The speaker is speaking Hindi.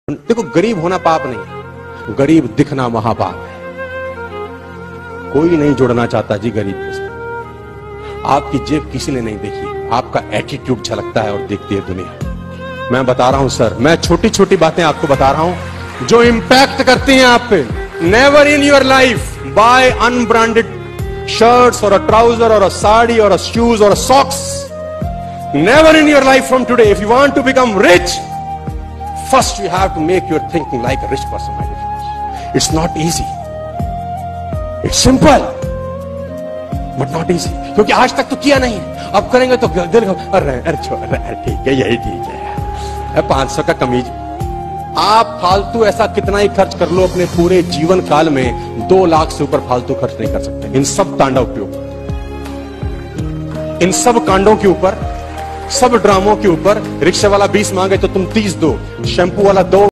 देखो, गरीब होना पाप नहीं, गरीब दिखना महापाप है। कोई नहीं जुड़ना चाहता जी गरीब के साथ। आपकी जेब किसी ने नहीं देखी, आपका एटीट्यूड झलकता है और देखती है दुनिया। मैं बता रहा हूं सर, मैं छोटी छोटी बातें आपको बता रहा हूं जो इंपैक्ट करती हैं आप पे। Never in your life buy unbranded shirts और अ ट्राउजर और अ साड़ी और अ शूज और uh socks. Never in your life from today. If you want to become rich, first you have to make your thinking like a rich person, my dear friends. It's not easy. It's simple, but not easy. क्योंकि आज तक तो किया नहीं है, अब करेंगे तो दिल अरे ठीक है, यही ठीक है। 500 का कमीज। आप फालतू ऐसा कितना ही खर्च कर लो अपने पूरे जीवन काल में, 2 लाख से ऊपर फालतू खर्च नहीं कर सकते इन सब तांडव के ऊपर, इन सब कांडों के ऊपर, सब ड्रामों के ऊपर। रिक्शे वाला 20 मांगे तो तुम 30 दो, शैंपू वाला 2